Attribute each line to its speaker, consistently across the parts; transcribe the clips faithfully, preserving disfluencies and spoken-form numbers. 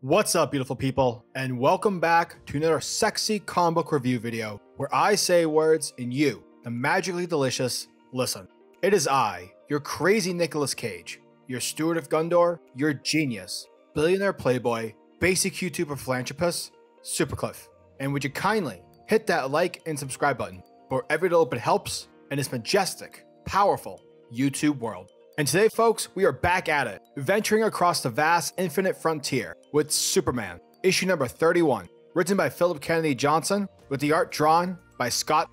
Speaker 1: What's up, beautiful people, and welcome back to another sexy comic book review video where I say words and you, the magically delicious, listen. It is I, your crazy Nicolas Cage, your steward of Gondor, your genius, billionaire playboy, basic YouTuber philanthropist, SuperCliff. And would you kindly hit that like and subscribe button for every little bit helps in this majestic, powerful YouTube world. And today, folks, we are back at it, venturing across the vast infinite frontier with Superman, issue number thirty-one, written by Philip Kennedy Johnson, with the art drawn by Scott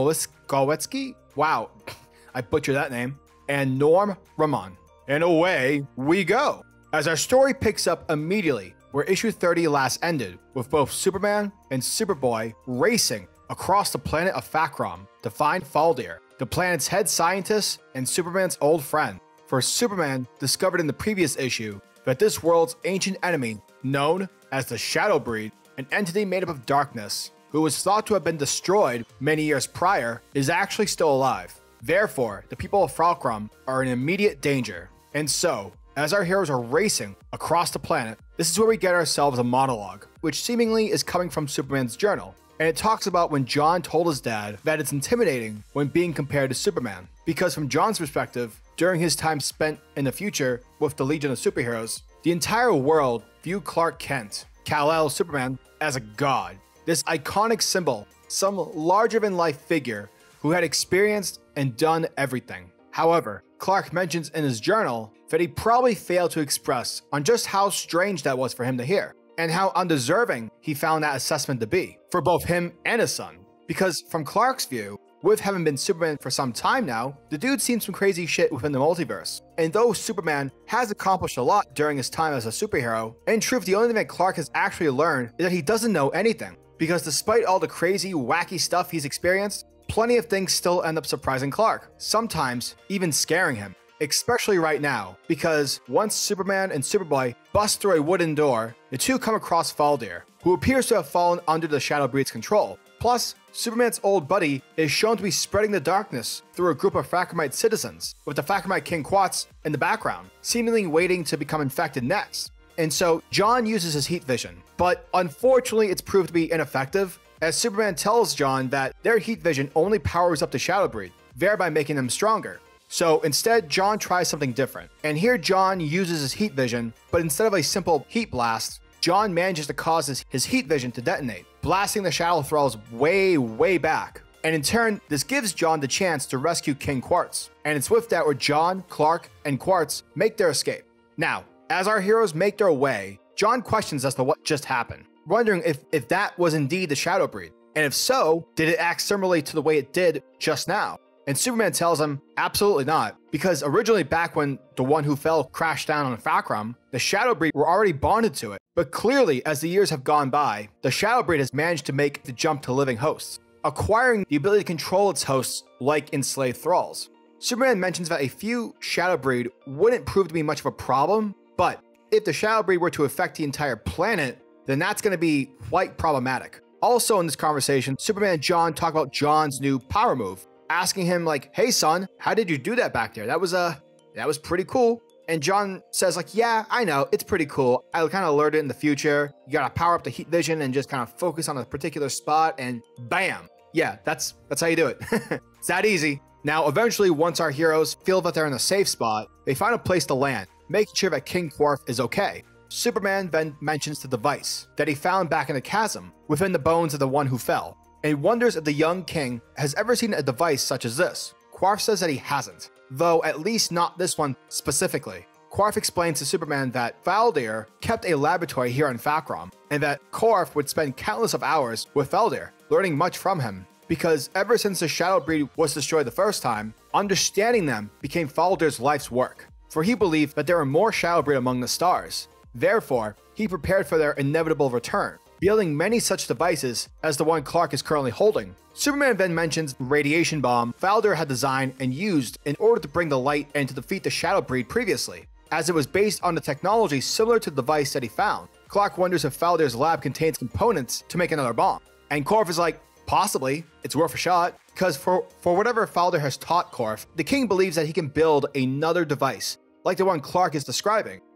Speaker 1: Golitzky, wow, I butchered that name, and Norm Ramon. And away we go, as our story picks up immediately where issue thirty last ended, with both Superman and Superboy racing across the planet of Thakkram to find Faldir, the planet's head scientist and Superman's old friend. For Superman discovered in the previous issue that this world's ancient enemy, known as the Shadowbreed, an entity made up of darkness, who was thought to have been destroyed many years prior, is actually still alive. Therefore, the people of Thakkram are in immediate danger. And so, as our heroes are racing across the planet, this is where we get ourselves a monologue, which seemingly is coming from Superman's journal. And it talks about when Jon told his dad that it's intimidating when being compared to Superman. Because from Jon's perspective, during his time spent in the future with the Legion of Superheroes, the entire world viewed Clark Kent, Kal-El Superman, as a god. This iconic symbol, some larger-than-life figure who had experienced and done everything. However, Clark mentions in his journal that he probably failed to express on just how strange that was for him to hear, and how undeserving he found that assessment to be for both him and his son. Because from Clark's view, with having been Superman for some time now, the dude's seen some crazy shit within the multiverse. And though Superman has accomplished a lot during his time as a superhero, in truth the only thing that Clark has actually learned is that he doesn't know anything. Because despite all the crazy, wacky stuff he's experienced, plenty of things still end up surprising Clark, sometimes even scaring him. Especially right now, because once Superman and Superboy bust through a wooden door, the two come across Faldir, who appears to have fallen under the Shadowbreed's control. Plus, Superman's old buddy is shown to be spreading the darkness through a group of Thakramite citizens, with the Thakramite King Quartz in the background, seemingly waiting to become infected next. And so, Jon uses his heat vision, but unfortunately it's proved to be ineffective, as Superman tells Jon that their heat vision only powers up the Shadowbreed, thereby making them stronger. So instead, Jon tries something different. And here Jon uses his heat vision, but instead of a simple heat blast, Jon manages to cause his, his heat vision to detonate, blasting the Shadow Thralls way, way back. And in turn, this gives Jon the chance to rescue King Quartz. And it's with that where Jon, Clark, and Quartz make their escape. Now, as our heroes make their way, Jon questions as to what just happened, wondering if, if that was indeed the Shadowbreed. And if so, did it act similarly to the way it did just now? And Superman tells him, absolutely not, because originally back when the one who fell crashed down on Thakkram, the Shadowbreed were already bonded to it. But clearly, as the years have gone by, the Shadowbreed has managed to make the jump to living hosts, acquiring the ability to control its hosts like enslaved thralls. Superman mentions that a few Shadowbreed wouldn't prove to be much of a problem, but if the Shadowbreed were to affect the entire planet, then that's going to be quite problematic. Also in this conversation, Superman and Jon talk about Jon's new power move, asking him like, hey son, how did you do that back there? That was uh, that was pretty cool. And Jon says like, yeah, I know, it's pretty cool. I kind of learned it in the future. You gotta power up the heat vision and just kind of focus on a particular spot and bam. Yeah, that's that's how you do it. It's that easy. Now, eventually, once our heroes feel that they're in a safe spot, they find a place to land, making sure that King Quartz is okay. Superman then mentions the device that he found back in the chasm within the bones of the one who fell, and wonders if the young king has ever seen a device such as this. Quark says that he hasn't, though at least not this one specifically. Quark explains to Superman that Faldir kept a laboratory here on Thakkram, and that Quark would spend countless of hours with Faldir, learning much from him, because ever since the Shadowbreed was destroyed the first time, understanding them became Faldir's life's work, for he believed that there were more Shadowbreed among the stars. Therefore, he prepared for their inevitable return, building many such devices as the one Clark is currently holding. Superman then mentions the radiation bomb Faldir had designed and used in order to bring the light and to defeat the Shadowbreed previously, as it was based on the technology similar to the device that he found. Clark wonders if Faldir's lab contains components to make another bomb. And Korf is like, possibly, it's worth a shot, because for, for whatever Faldir has taught Korf, the king believes that he can build another device, like the one Clark is describing.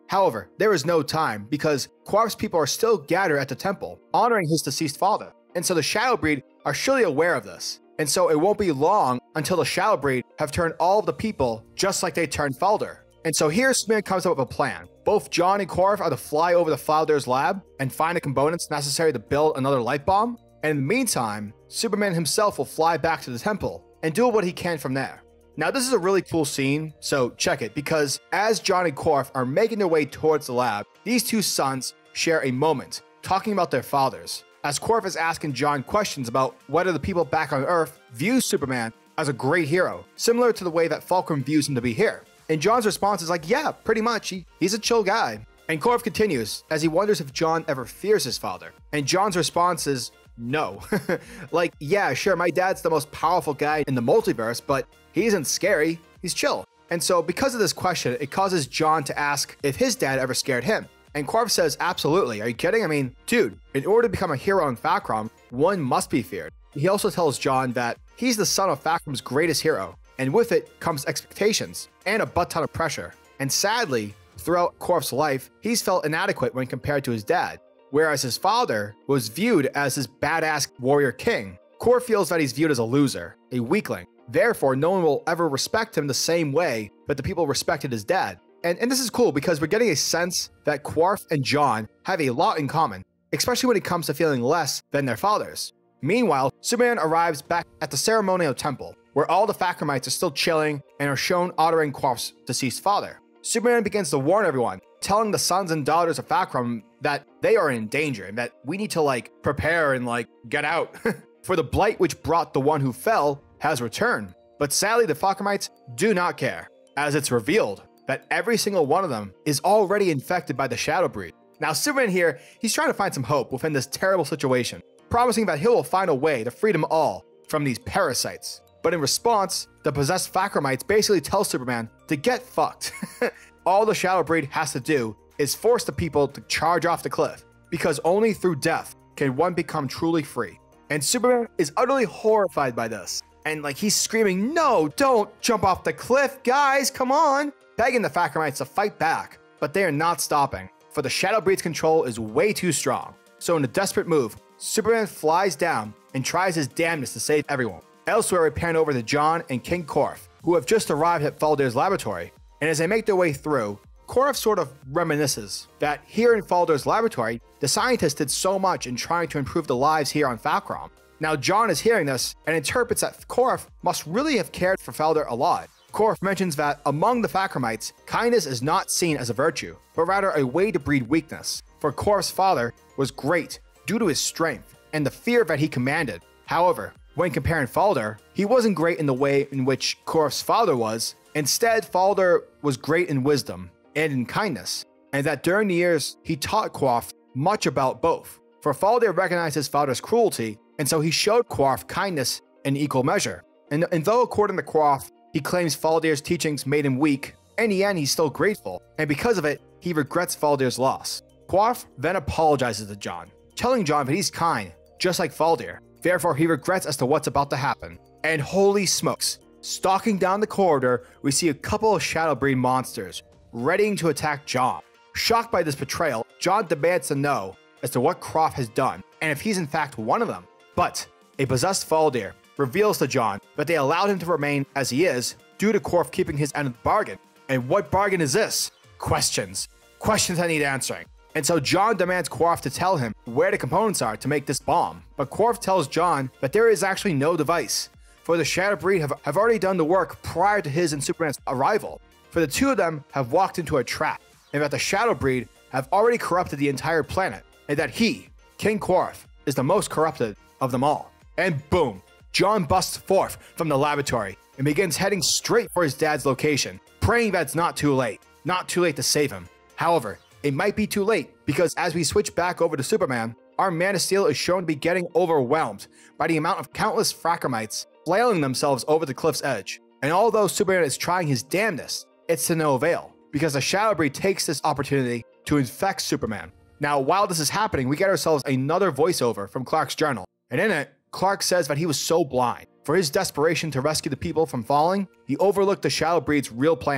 Speaker 1: However, there is no time because Quarf's people are still gathered at the temple, honoring his deceased father. And so the Shadowbreed are surely aware of this. And so it won't be long until the Shadowbreed have turned all of the people just like they turned Falder. And so here Superman comes up with a plan. Both Jon and Quarf are to fly over to Falder's lab and find the components necessary to build another light bomb. And in the meantime, Superman himself will fly back to the temple and do what he can from there. Now this is a really cool scene, so check it, because as Jon and Quarf are making their way towards the lab, these two sons share a moment talking about their fathers. As Quarf is asking Jon questions about whether the people back on Earth view Superman as a great hero, similar to the way that Fulcrum views him to be here. And Jon's response is like, yeah, pretty much, he, he's a chill guy. And Quarf continues as he wonders if Jon ever fears his father. And Jon's response is, no. Like, yeah, sure, my dad's the most powerful guy in the multiverse, but he isn't scary, he's chill. And so because of this question, it causes Jon to ask if his dad ever scared him. And Quarf says, absolutely, are you kidding? I mean, dude, in order to become a hero in Thakkram, one must be feared. He also tells Jon that he's the son of Thakkram's greatest hero, and with it comes expectations and a butt ton of pressure. And sadly, throughout Quarf's life, he's felt inadequate when compared to his dad, whereas his father was viewed as his badass warrior king. Quarf feels that he's viewed as a loser, a weakling. Therefore, no one will ever respect him the same way that the people respected his dad. And, and this is cool because we're getting a sense that Quarf and Jon have a lot in common, especially when it comes to feeling less than their fathers. Meanwhile, Superman arrives back at the ceremonial temple, where all the Thakkramites are still chilling and are shown honoring Quarf's deceased father. Superman begins to warn everyone, telling the sons and daughters of Thakkram that they are in danger and that we need to like prepare and like get out. For the blight which brought the one who fell has returned. But sadly, the Thakkramites do not care, as it's revealed that every single one of them is already infected by the Shadowbreed. Now Superman here, he's trying to find some hope within this terrible situation, promising that he will find a way to free them all from these parasites. But in response, the possessed Thakkramites basically tell Superman to get fucked. All the Shadowbreed has to do is force the people to charge off the cliff, because only through death can one become truly free. And Superman is utterly horrified by this. And like he's screaming, no, don't jump off the cliff, guys, come on, begging the Thakkramites to fight back. But they are not stopping, for the Shadowbreed's control is way too strong. So in a desperate move, Superman flies down and tries his damnedest to save everyone. Elsewhere, we pan over to Jon and King Quarf, who have just arrived at Falder's laboratory. And as they make their way through, Quarf sort of reminisces that here in Falder's laboratory, the scientists did so much in trying to improve the lives here on Thakkram. Now Jon is hearing this and interprets that Quarf must really have cared for Falder a lot. Quarf mentions that among the Thakkramites, kindness is not seen as a virtue, but rather a way to breed weakness. For Quarf's father was great due to his strength and the fear that he commanded. However, when comparing Falder, he wasn't great in the way in which Quarf's father was. Instead, Falder was great in wisdom and in kindness, and that during the years, he taught Quarf much about both. For Falder recognized his father's cruelty, and so he showed Quarf kindness in equal measure. And, and though according to Quarf, he claims Falder's teachings made him weak, in the end he's still grateful, and because of it, he regrets Falder's loss. Quarf then apologizes to Jon, telling Jon that he's kind, just like Falder. Therefore, he regrets as to what's about to happen. And holy smokes, stalking down the corridor, we see a couple of Shadowbreed monsters, readying to attack Jon. Shocked by this betrayal, Jon demands to know as to what Quarf has done, and if he's in fact one of them. But a possessed Falder reveals to Jon that they allowed him to remain as he is due to Quarf keeping his end of the bargain. And what bargain is this? Questions. Questions that need answering. And so Jon demands Quarf to tell him where the components are to make this bomb. But Quarf tells Jon that there is actually no device, for the Shadowbreed have, have already done the work prior to his and Superman's arrival. For the two of them have walked into a trap, and that the Shadowbreed have already corrupted the entire planet, and that he, King Quarf, is the most corrupted of them all. And boom, Jon busts forth from the laboratory and begins heading straight for his dad's location, praying that it's not too late, not too late to save him. However, it might be too late, because as we switch back over to Superman, our Man of Steel is shown to be getting overwhelmed by the amount of countless Thakkramites flailing themselves over the cliff's edge. And although Superman is trying his damnedest, it's to no avail, because the Shadowbreed takes this opportunity to infect Superman. Now, while this is happening, we get ourselves another voiceover from Clark's journal, and in it, Clark says that he was so blind. For his desperation to rescue the people from falling, he overlooked the Shadowbreed's real plan.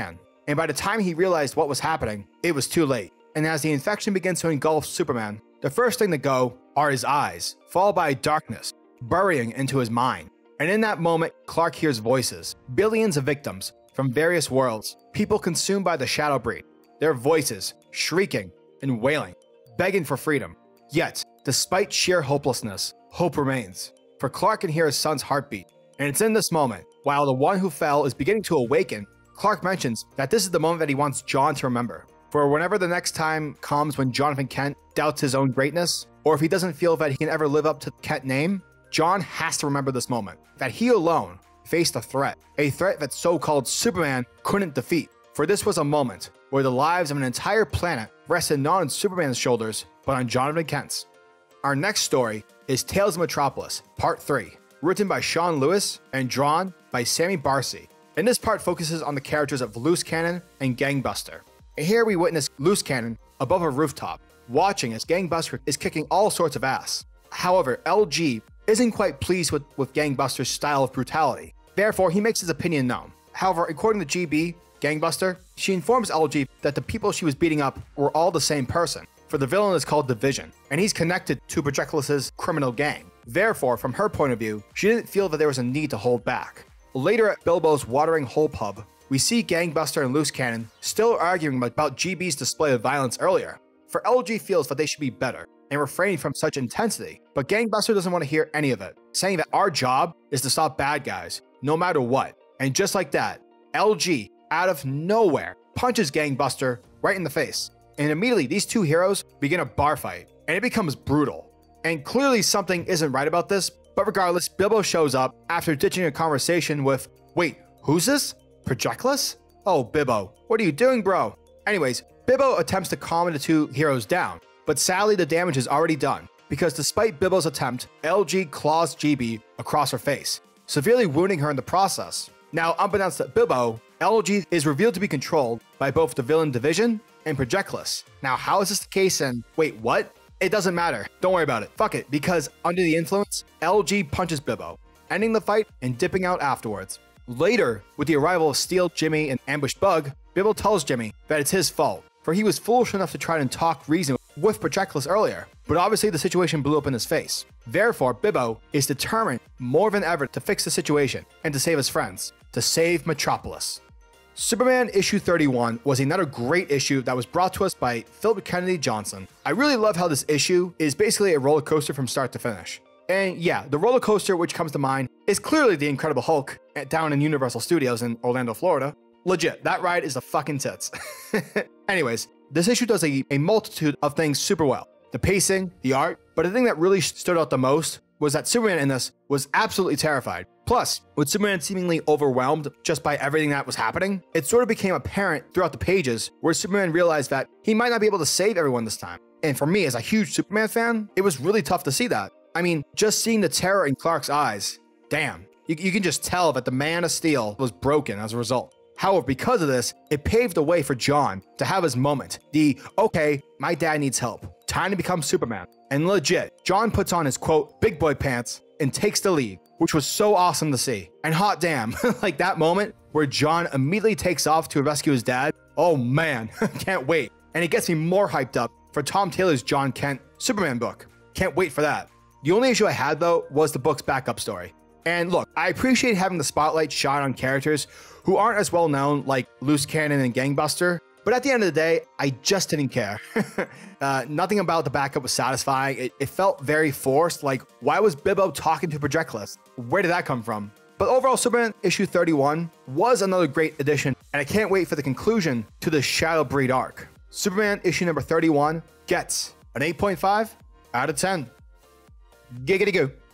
Speaker 1: and by the time he realized what was happening, it was too late. And as the infection begins to engulf Superman, the first thing to go are his eyes, followed by darkness, burying into his mind. And in that moment, Clark hears voices, billions of victims from various worlds, people consumed by the Shadowbreed, their voices shrieking and wailing, begging for freedom. Yet, despite sheer hopelessness, hope remains, for Clark can hear his son's heartbeat. And it's in this moment, while the one who fell is beginning to awaken, Clark mentions that this is the moment that he wants Jon to remember. For whenever the next time comes when Jonathan Kent doubts his own greatness, or if he doesn't feel that he can ever live up to the Kent name, Jon has to remember this moment, that he alone faced a threat, a threat that so-called Superman couldn't defeat. For this was a moment where the lives of an entire planet rested not on Superman's shoulders, but on Jonathan Kent's. Our next story is Tales of Metropolis, Part three, written by Sean Lewis and drawn by Sammy Barcy. And this part focuses on the characters of Loose Cannon and Gangbuster. And here we witness Loose Cannon above a rooftop, watching as Gangbuster is kicking all sorts of ass. However, L G isn't quite pleased with, with Gangbuster's style of brutality. Therefore, he makes his opinion known. However, according to G B, Gangbuster, she informs L G that the people she was beating up were all the same person, for the villain is called Division, and he's connected to Patroclus's criminal gang. Therefore, from her point of view, she didn't feel that there was a need to hold back. Later at Bilbo's Watering Hole pub, we see Gangbuster and Loose Cannon still arguing about G B's display of violence earlier, for L G feels that they should be better and refrain from such intensity, but Gangbuster doesn't want to hear any of it, saying that our job is to stop bad guys, no matter what. And just like that, L G, out of nowhere, punches Gangbuster right in the face. And immediately, these two heroes begin a bar fight, and it becomes brutal. And clearly something isn't right about this, but regardless, Bilbo shows up after ditching a conversation with, wait, who's this? Patroclus? Oh, Bilbo, what are you doing, bro? Anyways, Bilbo attempts to calm the two heroes down, but sadly the damage is already done, because despite Bilbo's attempt, L G claws G B across her face, severely wounding her in the process. Now, unbeknownst to Bilbo, L G is revealed to be controlled by both the villain Division and Patroclus. Now, how is this the case and wait, what? It doesn't matter. Don't worry about it. Fuck it, because under the influence, L G punches Bilbo, ending the fight and dipping out afterwards. Later, with the arrival of Steel, Jimmy, and Ambushed Bug, Bilbo tells Jimmy that it's his fault, for he was foolish enough to try and talk reason with Patroclus earlier, but obviously the situation blew up in his face. Therefore, Bilbo is determined more than ever to fix the situation and to save his friends, to save Metropolis. Superman issue thirty-one was another great issue that was brought to us by Philip Kennedy Johnson. I really love how this issue is basically a roller coaster from start to finish. And yeah, the roller coaster which comes to mind is clearly the Incredible Hulk down in Universal Studios in Orlando, Florida. Legit, that ride is the fucking tits. Anyways, this issue does a, a multitude of things super well. The pacing, the art, but the thing that really stood out the most was that Superman in this was absolutely terrified. Plus, with Superman seemingly overwhelmed just by everything that was happening, it sort of became apparent throughout the pages where Superman realized that he might not be able to save everyone this time. And for me, as a huge Superman fan, it was really tough to see that. I mean, just seeing the terror in Clark's eyes, damn, you, you can just tell that the Man of Steel was broken as a result. However, because of this, it paved the way for Jon to have his moment. The, okay, my dad needs help. Time to become Superman. And legit, Jon puts on his quote, big boy pants and takes the lead, which was so awesome to see. And hot damn, like that moment where Jon immediately takes off to rescue his dad. Oh man, can't wait. And it gets me more hyped up for Tom Taylor's Jon Kent Superman book. Can't wait for that. The only issue I had though was the book's backup story. And look, I appreciate having the spotlight shine on characters who aren't as well known like Loose Cannon and Gangbuster, but at the end of the day, I just didn't care. uh, nothing about the backup was satisfying. It, it felt very forced, like why was Bilbo talking to Patroclus? Where did that come from? But overall, Superman issue thirty-one was another great addition, and I can't wait for the conclusion to the Shadowbreed arc. Superman issue number thirty-one gets an eight point five out of ten. Giggity goo.